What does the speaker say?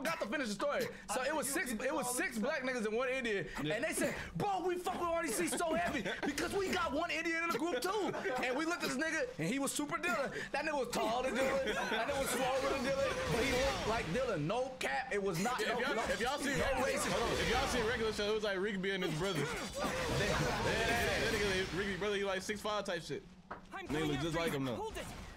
forgot to finish the story. So it was six black niggas and one Indian, and they said, bro, we fuck with RDC so heavy because we got one Indian in the group too. And we looked at this nigga, and he was SuperDylan. That nigga was taller than Dylan. That nigga was swole than Dylan, but he looked like Dylan. No cap, it was not. If y'all see regular show, it was like Ricky being his brother. That nigga, Ricky brother, he like 6'5" type shit. Nigga look just like him though.